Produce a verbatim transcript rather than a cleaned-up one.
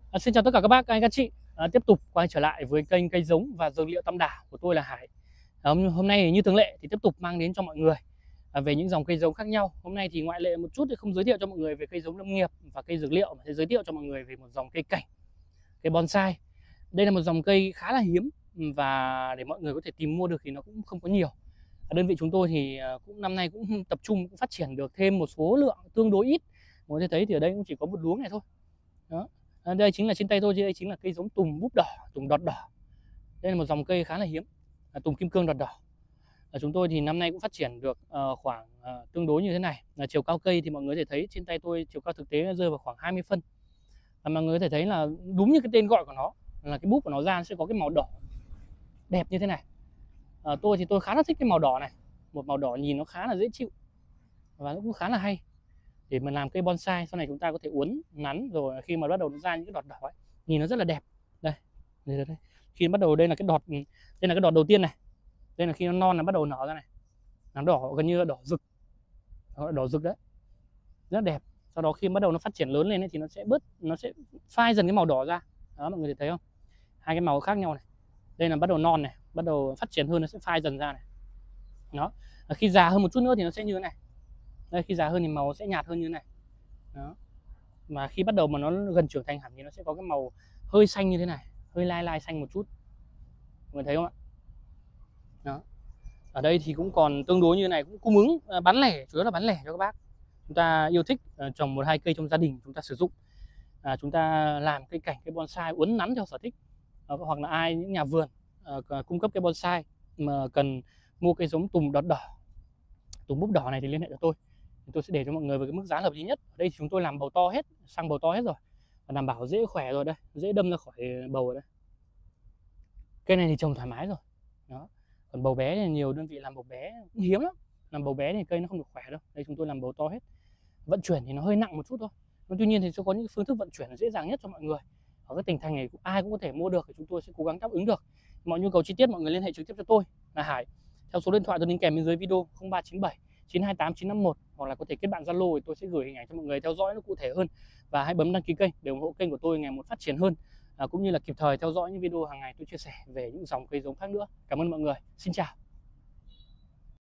À, xin chào tất cả các bác, các anh, các chị. À, tiếp tục quay trở lại với kênh cây giống và dược liệu Tam Đảo của tôi là Hải. À, hôm, hôm nay thì như thường lệ thì tiếp tục mang đến cho mọi người à, về những dòng cây giống khác nhau. Hôm nay thì ngoại lệ một chút thì không giới thiệu cho mọi người về cây giống lâm nghiệp và cây dược liệu, mà sẽ giới thiệu cho mọi người về một dòng cây cảnh, cây bonsai. Đây là một dòng cây khá là hiếm và để mọi người có thể tìm mua được thì nó cũng không có nhiều. Ở đơn vị chúng tôi thì cũng năm nay cũng tập trung cũng phát triển được thêm một số lượng tương đối ít. Mọi người thấy thì ở đây cũng chỉ có một luống này thôi. Đó. À, đây chính là trên tay tôi, đây chính là cây giống tùng búp đỏ, tùng đọt đỏ. Đây là một dòng cây khá là hiếm, là tùng kim cương đọt đỏ. À, chúng tôi thì năm nay cũng phát triển được uh, khoảng uh, tương đối như thế này. Là chiều cao cây thì mọi người có thể thấy trên tay tôi chiều cao thực tế rơi vào khoảng hai mươi phân. Và mọi người có thể thấy là đúng như cái tên gọi của nó, là cái búp của nó ra nó sẽ có cái màu đỏ đẹp như thế này. À, tôi thì tôi khá là thích cái màu đỏ này, một màu đỏ nhìn nó khá là dễ chịu và nó cũng khá là hay để mà làm cây bonsai. Sau này chúng ta có thể uốn nắn, rồi khi mà bắt đầu nó ra những cái đọt đỏ ấy, nhìn nó rất là đẹp. Đây, đây, đây. Khi bắt đầu đây là cái đọt, đây là cái đọt đầu tiên này, đây là khi nó non là bắt đầu nở ra này, nó đỏ gần như là đỏ rực, đỏ rực đấy, rất đẹp. Sau đó khi bắt đầu nó phát triển lớn lên ấy, thì nó sẽ bớt, nó sẽ phai dần cái màu đỏ ra. Đó, mọi người thấy không, hai cái màu khác nhau này. Đây là bắt đầu non này, bắt đầu phát triển hơn nó sẽ phai dần ra này. Đó, khi già hơn một chút nữa thì nó sẽ như thế này. Đây, khi già hơn thì màu sẽ nhạt hơn như thế này. Đó, mà khi bắt đầu mà nó gần trưởng thành hẳn thì nó sẽ có cái màu hơi xanh như thế này, hơi lai lai xanh một chút, mọi người thấy không ạ? Đó, ở đây thì cũng còn tương đối như thế này, cũng cung ứng bán lẻ, chủ yếu là bán lẻ cho các bác chúng ta yêu thích uh, trồng một hai cây trong gia đình chúng ta sử dụng. À, chúng ta làm cây cảnh, cây bonsai uốn nắn theo sở thích, à, hoặc là ai những nhà vườn uh, cung cấp cây bonsai mà cần mua cây giống tùng đọt đỏ, tùng búp đỏ này thì liên hệ cho tôi. Tôi sẽ để cho mọi người với cái mức giá hợp lý nhất. Ở đây thì chúng tôi làm bầu to hết, sang bầu to hết rồi và đảm bảo dễ khỏe rồi. Đây, dễ đâm ra khỏi bầu rồi đây. Cây này thì trồng thoải mái rồi. Đó. Còn bầu bé thì nhiều đơn vị làm bầu bé cũng hiếm lắm. Làm bầu bé thì cây nó không được khỏe đâu. Đây chúng tôi làm bầu to hết. Vận chuyển thì nó hơi nặng một chút thôi. Nhưng tuy nhiên thì sẽ có những phương thức vận chuyển dễ dàng nhất cho mọi người. Ở các tỉnh thành này ai cũng có thể mua được thì chúng tôi sẽ cố gắng đáp ứng được. Mọi nhu cầu chi tiết mọi người liên hệ trực tiếp cho tôi là Hải theo số điện thoại tôi đính kèm bên dưới video không ba chín bảy chín hai tám chín năm một, hoặc là có thể kết bạn Zalo thì tôi sẽ gửi hình ảnh cho mọi người theo dõi nó cụ thể hơn. Và hãy bấm đăng ký kênh để ủng hộ kênh của tôi ngày một phát triển hơn, à, cũng như là kịp thời theo dõi những video hàng ngày tôi chia sẻ về những dòng cây giống khác nữa. Cảm ơn mọi người. Xin chào.